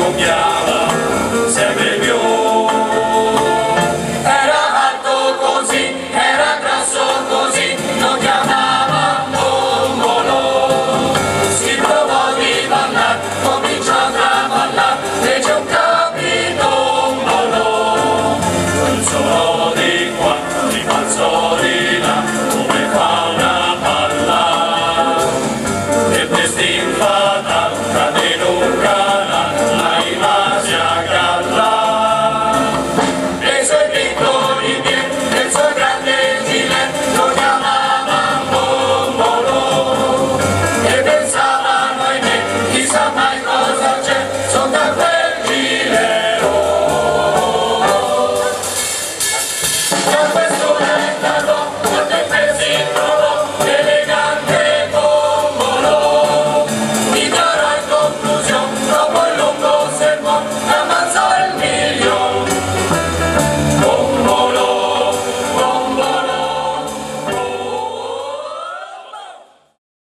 soffiava sempre più. Era alto così, era grasso così, lo chiamava Tombolo. Si provò di ballare, cominciò a traballare, fece un capitombolo. Un solo di qua, di balzò di là, come fa una palla. E questi